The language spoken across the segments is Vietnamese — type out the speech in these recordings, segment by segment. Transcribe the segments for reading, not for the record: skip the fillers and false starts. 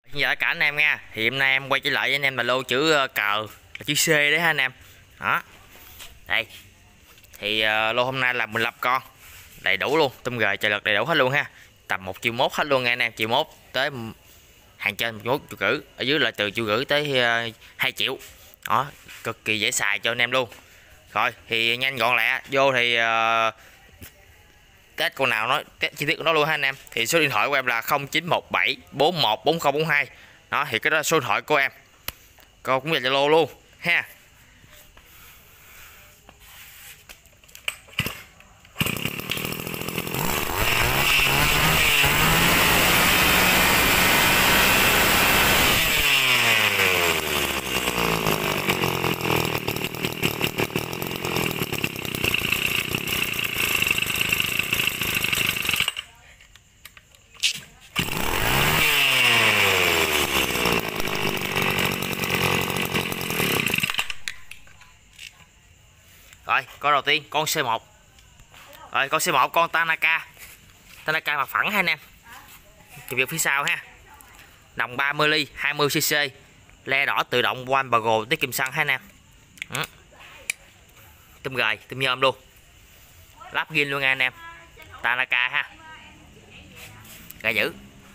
Giờ cả anh em nha, thì hôm nay em quay trở lại với anh em là lô chữ cờ là chữ C đấy ha anh em. Đó. Đây. Thì lô hôm nay là 15 con. Đầy đủ luôn, tôm gời trời lực đầy đủ hết luôn ha. Tầm 1,1 triệu hết luôn nha anh em, 1,1 triệu tới hàng trên 1,1 triệu rưỡi, ở dưới là từ 1,5 triệu tới 2 triệu. Đó, cực kỳ dễ xài cho anh em luôn. Rồi, thì nhanh gọn lẹ, vô thì test con nào nói test chi tiết của nó luôn ha anh em. Thì số điện thoại của em là 0917 41 4042. Đó thì cái đó là số điện thoại của em. Cô cũng là Zalo luôn ha. Rồi, con đầu tiên con C1. Rồi, con C1 con Tanaka. Tanaka mặt phẳng ha anh em. Chụp việc phía sau ha. Đồng 30 ly, 20cc. Le đỏ tự động one bago tiết kiệm xăng ha anh em. Tôm gời, tôm nhôm luôn. Lắp zin luôn nha anh em. Tanaka ha. Gà dữ.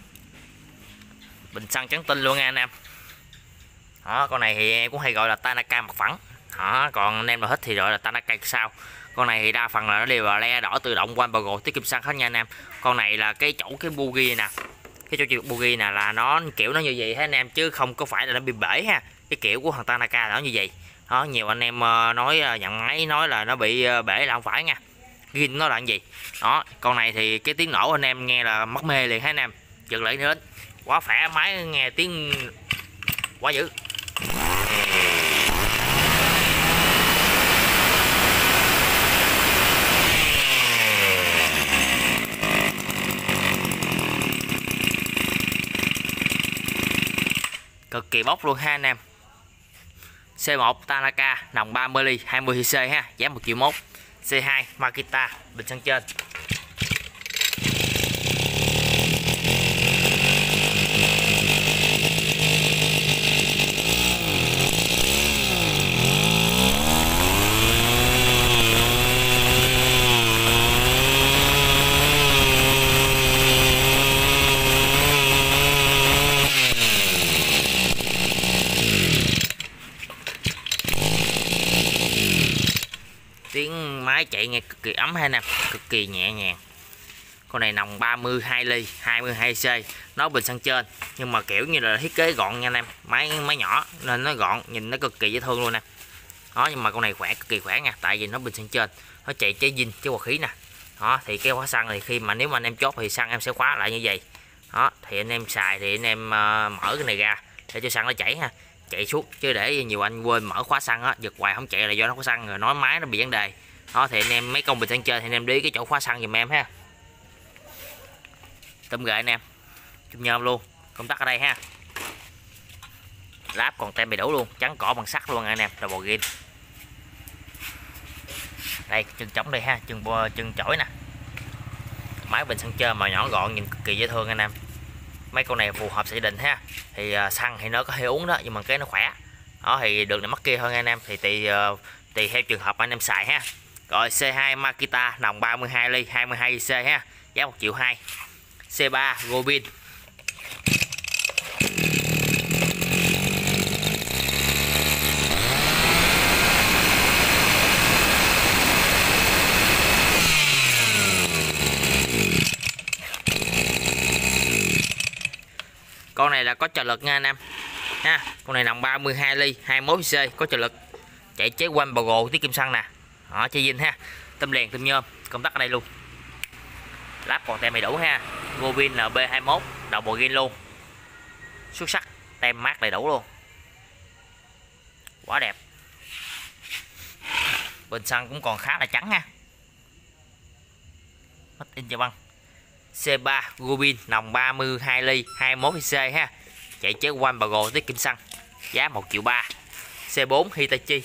Bình xăng trắng tinh luôn nha anh em. Đó, con này thì em cũng hay gọi là Tanaka mặt phẳng. Đó, còn anh em nào thích thì gọi là Tanaka sao. Con này thì đa phần là nó đều là le đỏ tự động one bago tiết kiệm xăng hết nha anh em. Con này là cái chỗ cái bugi nè, cái chỗ bugi nè là nó kiểu nó như vậy hết anh em, chứ không có phải là nó bị bể ha. Cái kiểu của thằng Tanaka nó như vậy. Đó, nhiều anh em nói nhận máy nói là nó bị bể là không phải nha. Gin nó là cái gì. Đó, con này thì cái tiếng nổ anh em nghe là mắc mê liền hết anh em. Giật lại nữa quá khỏe, máy nghe tiếng quá dữ. Cực kỳ bốc luôn ha anh em. C1 Tanaka nòng 30 ly 20cc ha, giá 1,1 triệu. C2 Makita bình xăng trên. Tiếng máy chạy nghe cực kỳ ấm ha nè, cực kỳ nhẹ nhàng. Con này nòng 32 ly 22C, nó bình xăng trên nhưng mà kiểu như là thiết kế gọn nha anh em. Máy nhỏ nên nó gọn, nhìn nó cực kỳ dễ thương luôn nè. Đó, nhưng mà con này khỏe, cực kỳ khỏe nha, tại vì nó bình xăng trên, nó chạy chế zin chế quạt khí nè. Đó thì cái khóa xăng thì khi mà nếu mà anh em chốt thì xăng em sẽ khóa lại như vậy. Đó thì anh em xài thì anh em mở cái này ra để cho xăng nó chảy ha, chạy suốt, chứ để nhiều anh quên mở khóa xăng á, giật hoài không chạy là do nó khóa xăng rồi, nói máy nó bị vấn đề. Đó thì anh em mấy con bình xăng trên thì anh em đi cái chỗ khóa xăng giùm em ha. Tôm gậy anh em, chùm nhôm luôn, công tắc ở đây ha. Láp còn tem đầy đủ luôn, trắng cỏ bằng sắt luôn anh em, là bò gin. Đây chân trống đây ha, chân chổi nè. Máy bình xăng trên mà nhỏ gọn nhìn cực kỳ dễ thương anh em. Mấy con này phù hợp gia đình ha. Thì xăng thì nó có hơi uống đó, nhưng mà cái nó khỏe. Đó thì được này mắc kia hơn anh em, thì tùy theo trường hợp anh em xài ha. Rồi C2 Makita nòng 32 ly 22C ha, giá 1,2 triệu. C3 Gobin. Con này là có trợ lực nha anh em ha. Con này nòng 32 ly 21C, có trợ lực, chạy chế one bago tiết kiệm xăng nè. Đó, chơi zin ha. Tôm đèn tôm nhôm, công tắc ở đây luôn. Láp còn tem đầy đủ ha. Gobin NB21, đầu bò gin luôn. Xuất sắc, tem mát đầy đủ luôn. Quá đẹp. Bình xăng cũng còn khá là trắng ha. Mất in cho băng. C3 Gobin nòng 32 ly 21C ha, chạy chế one bago tiết kiệm xăng, giá 1,3 triệu. C4 Hitachi.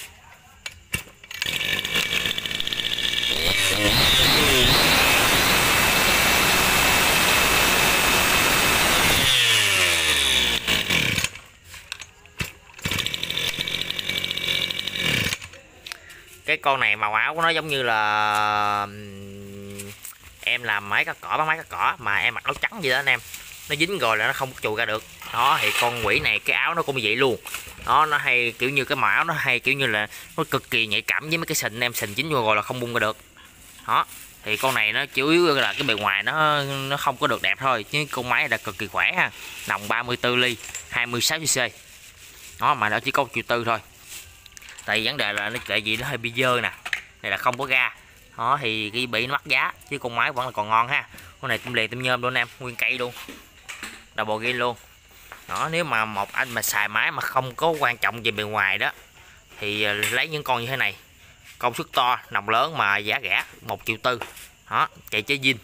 Cái con này màu áo của nó giống như là em làm máy cắt cỏ, bán máy cắt cỏ mà em mặc áo trắng gì đó anh em, nó dính rồi là nó không chùi ra được. Đó thì con quỷ này cái áo nó cũng vậy luôn. Đó, nó hay kiểu như cái màu áo nó hay kiểu như là nó cực kỳ nhạy cảm với mấy cái sình, em sình dính vô rồi là không bung ra được. Đó thì con này nó chủ yếu là cái bề ngoài nó không có được đẹp thôi, chứ con máy là cực kỳ khỏe ha. Nòng 34 ly 26cc. Đó mà nó chỉ có 1,4 triệu thôi. Tại vấn đề là nó kệ gì nó hơi bị dơ nè, này là không có ga. Đó thì cái bị nó mắc giá, chứ con máy vẫn là còn ngon ha. Con này cũng liền tim nhôm luôn em, nguyên cây luôn, double gin luôn. Đó, nếu mà một anh mà xài máy mà không có quan trọng về bề ngoài đó thì lấy những con như thế này, công suất to, nòng lớn mà giá rẻ 1,4 triệu. Đó, chạy chế zin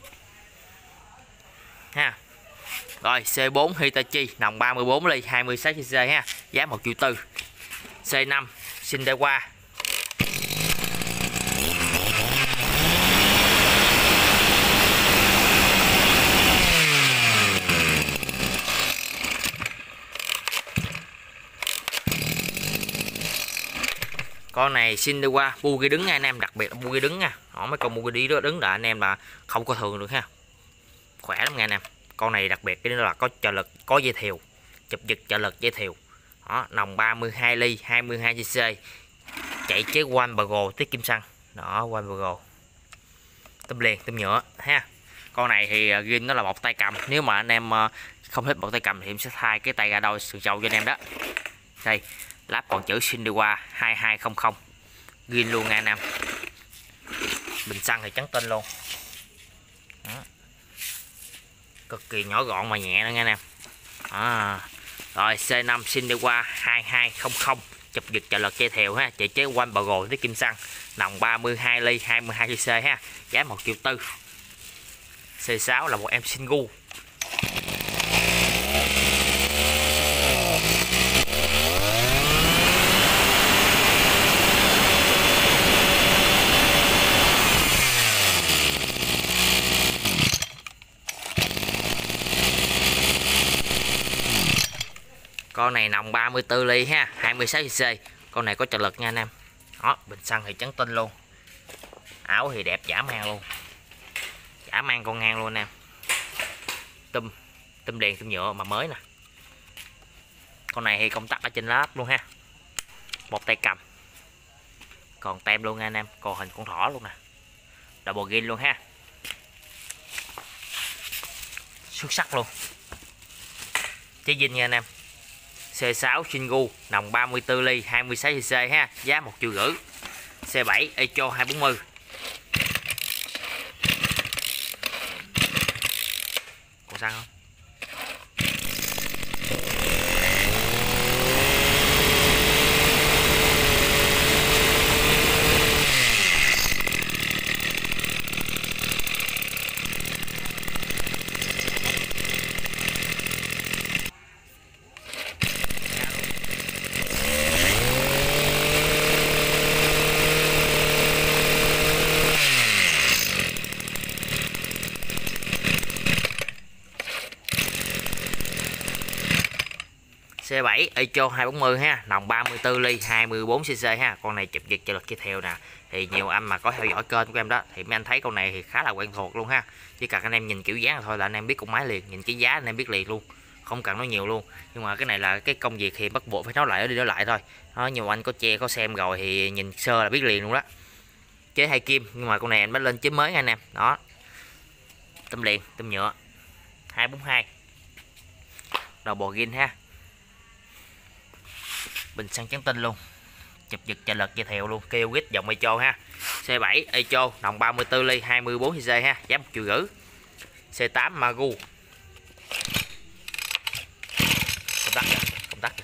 ha. Rồi C4 Hitachi nòng 34 ly 26cc ha, giá 1,4 triệu. C5 Shindewa. Con này Shindewa bugi đứng nha anh em, đặc biệt là bugi đứng nha. Đó, mấy con bugi đó đứng là anh em là không có thường được ha, khỏe lắm nha anh em. Con này đặc biệt cái đó là có trợ lực, có dây thèo, chụp giật trợ lực dây thèo. Đó, nòng 32 ly 22cc, chạy chế Wanbago tiết kim xăng. Đó, Wanbago tấm liền tấm nhựa ha. Con này thì gin nó là bọc tay cầm, nếu mà anh em không thích bọc tay cầm thì em sẽ thay cái tay gà đôi sườn trâu cho anh em đó. Đây, láp còn chữ Shindewa 2200 gin luôn nha anh em. Bình xăng thì trắng tinh luôn. Đó, cực kỳ nhỏ gọn mà nhẹ nữa nha anh em. Rồi C5 Shindewa 2200, chụp giật trợ lực dây thèo ha, chạy chế Wanbago tiết kim xăng, nòng 32 ly 22cc ha, giá 1,4 triệu. C6 là một em Singu. Con này nòng 34 ly ha, 26cc. Con này có trợ lực nha anh em. Đó, bình xăng thì trắng tinh luôn. Áo thì đẹp giả man luôn. Giả man con ngang luôn anh em. Tùm đèn tùm nhựa mà mới nè. Con này thì công tắc ở trên láp luôn ha. Một tay cầm. Còn tem luôn nha anh em, còn hình con thỏ luôn nè. Double gin luôn ha. Xuất sắc luôn. Chế zin nha anh em. C6 Shingu nòng 34 ly 26cc ha, giá 1,5 triệu. C7 Echo 240. Còn xăng không? C7 Echo 240 ha, nòng 34 ly 24cc ha. Con này chụp giật trợ lực dây thèo nè. Thì nhiều anh mà có theo dõi kênh của em đó thì mấy anh thấy con này thì khá là quen thuộc luôn ha. Chỉ cần anh em nhìn kiểu dáng thôi là anh em biết con máy liền, nhìn cái giá anh em biết liền luôn, không cần nói nhiều luôn. Nhưng mà cái này là cái công việc thì bắt buộc phải nói lại đi nói lại thôi. Đó, nhiều anh có che có xem rồi thì nhìn sơ là biết liền luôn đó. Chế 2 kim, nhưng mà con này anh mới lên chế mới nha anh em. Đó, tấm liền tấm nhựa 242, double gin ha. Bình xăng trắng tinh luôn, chụp giật trợ lực dây thèo luôn, kêu quýt dòng Echo ha. C7 Echo nòng 34 ly 24cc ha, giá 1,5 triệu. C8 Magu. Công tắc.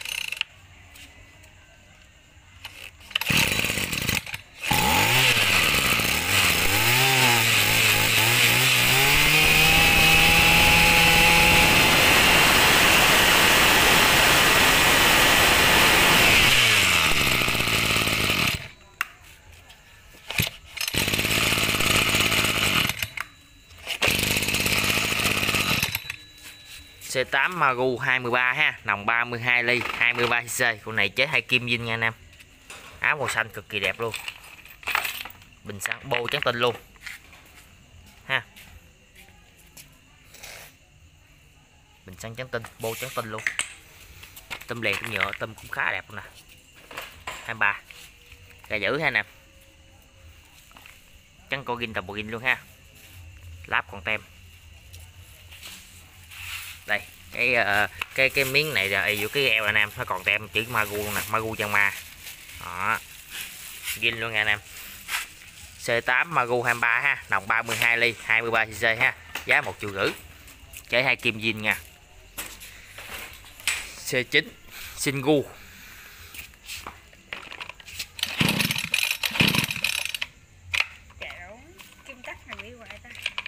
C8 Magu 23 ha, nòng 32 ly 23cc. Con này chế 2 kim zin nha anh em. Áo màu xanh cực kỳ đẹp luôn. Bình xăng bô trắng tinh luôn ha, bình xăng trắng tinh, bô trắng tinh luôn. Tôm liền, tôm nhựa, tôm cũng khá đẹp luôn nè. 23 gà giữ ha nè, trắng co gin, double gin luôn ha. Láp còn tem. Đây cái miếng này là vô cái eo anh em, nó còn tem chữ Magu luôn nè, Magu Chân Ma đó, gin luôn nha anh em. C8 Magu 23 ha, nòng 32 ly, 23 cc ha, giá 1,5 triệu, chế 2 kim zin nha. C9 Singu kim cắt hàng đi hoài ta.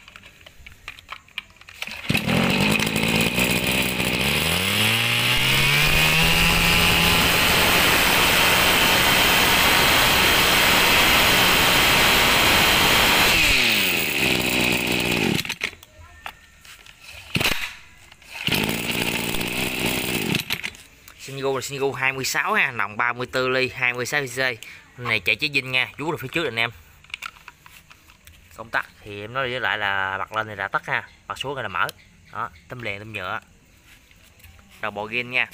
Singu là Singu 26 ha, nòng 34 ly, 26 cc. Này chạy chế dinh nha, vú là phía trước anh em. Công tắc thì em nói với lại là bật lên thì đã tắt ha, bật xuống là mở. Đó, tấm liền tấm nhựa. Đầu bò gin nha.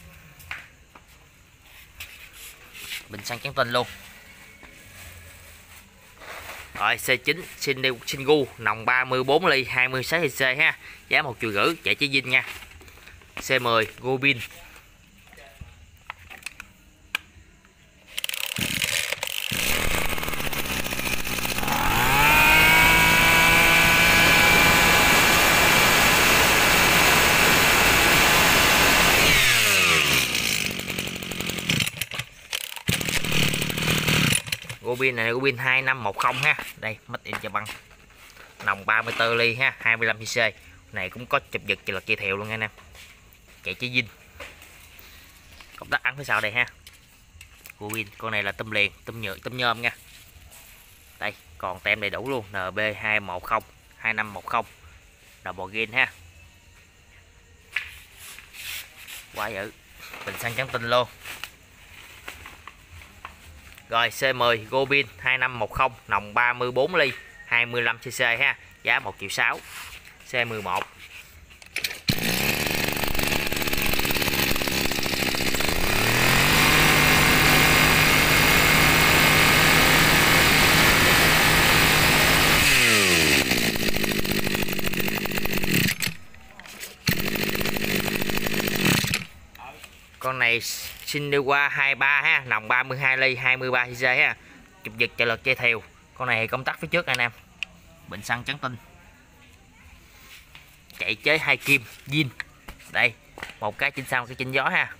Bình xăng trắng tinh luôn. Rồi C9 Singu nòng 34 ly, 26 cc ha, giá 1,5 triệu, chạy chế dinh nha. C10 Gobin Gobin này, Gobin 2510 ha. Đây, made in Japan. Nòng 34 ly ha, 25 cc. Này cũng có chụp giật là kia thèo luôn nha anh em. Chạy chế zin. Công tắc ấn phía sau đây ha. Gobin, con này là tôm liền, tôm nhựa, tôm nhôm nha. Đây, còn tem đầy đủ luôn, NB210 2510. Double gain ha. Quá dữ. Bình xăng trắng tinh luôn. Rồi C10 Gobin 2510 nòng 34 ly, 25 cc ha, giá 1,6 triệu. C11 con này Shinnewa 23 ha, nòng 32 ly, 23 cc ha, chụp giật chạy lật dây thèo. Con này công tắc phía trước anh em. Bình xăng trắng tinh, chạy chế 2 kim zin. Đây, một cái trên sau, một cái trên gió ha.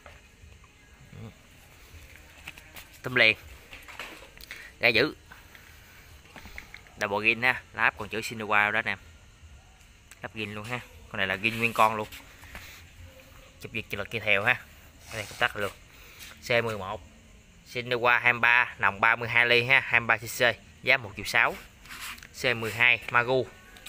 Tôm liền, gà giữ, double gin ha, láp còn chữ Shinnewa đó nè, lắp gin luôn ha. Con này là gin nguyên con luôn, chụp giật chạy lật dây thèo ha. Đây công tắc luôn. C11 Shinnewa 23 nòng 32 ly ha, 23 cc, giá 1,6 triệu. C12 Magu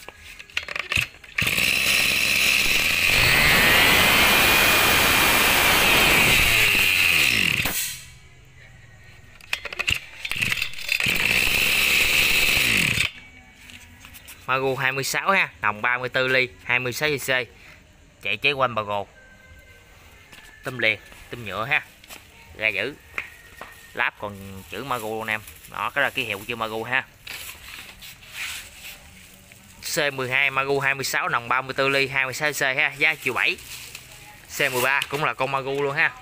Magu 26 ha, nòng 34 ly, 26 cc, chạy chế quanh bà gồ. Tôm liền, tôm nhựa ha, gà giữ, láp còn chữ Magu luôn em. Đó, cái là ký hiệu chữ Magu ha. C12 Magu 26 nòng 34 ly, 26 cc ha, giá 1,7 triệu. C13 cũng là con Magu luôn ha.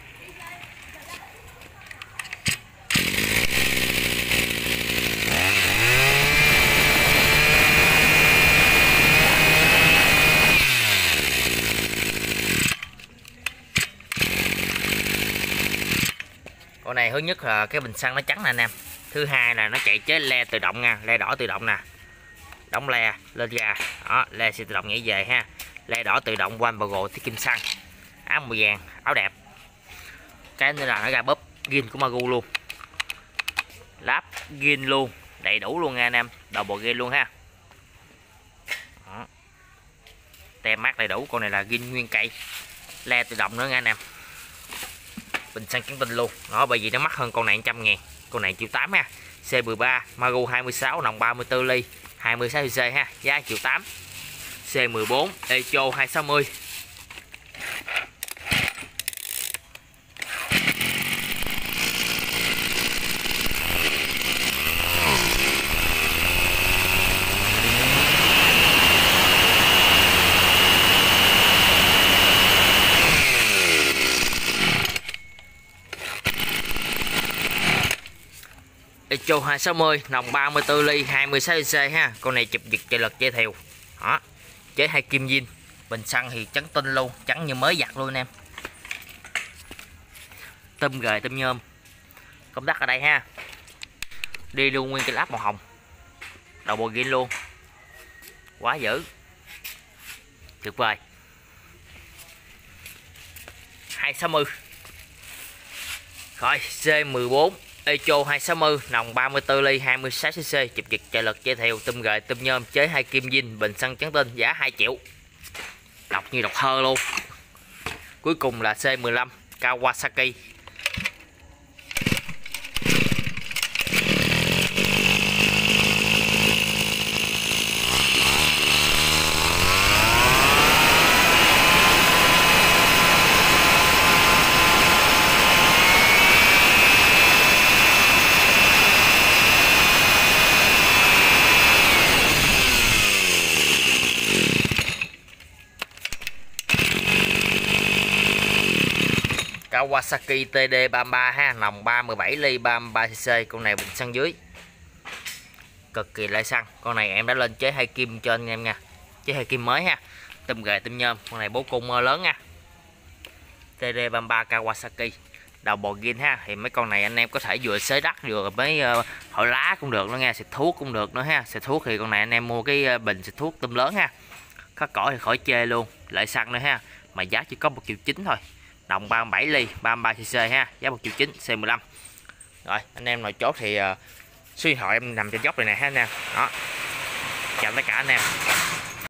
Con này thứ nhất là cái bình xăng nó trắng nè anh em. Thứ hai là nó chạy chế le tự động nha, le đỏ tự động nè. Đóng le lên ra, đó, le sẽ tự động nhảy về ha. Le đỏ tự động quanh bờ gồ tới kim xăng. Áo màu vàng, áo đẹp. Cái nữa là nó ra bóp gin của Magu luôn. Láp gin luôn, đầy đủ luôn nha anh em, double gin luôn ha. Đó. Tem mát đầy đủ, con này là gin nguyên cây. Le tự động nữa nha anh em. Bình xăng trắng tinh luôn. Đó, bởi vì nó mắc hơn con này 100.000, con này 1,8 triệu ha. C13 Maru 26 nòng 34 ly 26cc ha, giá 1.800.000. C14 Echo 260. Echo 260 nòng 34 ly 26cc ha, con này chụp giật chạy lực dây thèo đó, chế 2 kim zin, bình xăng thì trắng tinh luôn, trắng như mới giặt luôn anh em. Tôm gời tôm nhôm công tắc ở đây ha, đi luôn nguyên cái láp màu hồng, đầu bò gin luôn, quá dữ, tuyệt vời. 260 rồi. C14 Echo 260 nòng 34 ly 26cc, chụp giật chạy lực dây thèo, tôm gời tôm nhôm, chế 2 kim zin, bình xăng trắng tinh, giá 2 triệu. Đọc như đọc thơ luôn. Cuối cùng là C15 Kawasaki. Kawasaki TD33 ha, nòng 37 ly 33cc, con này bình xăng dưới cực kỳ lại xăng. Con này em đã lên chế 2 kim cho anh em nha, chế 2 kim mới ha, tôm gà tôm nhôm, con này bố cung lớn nha. TD33 Kawasaki, đầu bò gin ha, thì mấy con này anh em có thể vừa xới đất vừa mấy hội lá cũng được nữa nha, xịt thuốc cũng được nữa ha. Xịt thuốc thì con này anh em mua cái bình xịt thuốc tôm lớn ha, có cỏ thì khỏi chê luôn, lại xăng nữa ha, mà giá chỉ có 1.900.000 thôi. Đồng 37 ly 33cc ha, giá 1.900.000. C15 rồi. Anh em nào chốt thì số điện thoại em nằm trên góc này nè ha anh em. Đó, chào tất cả anh em.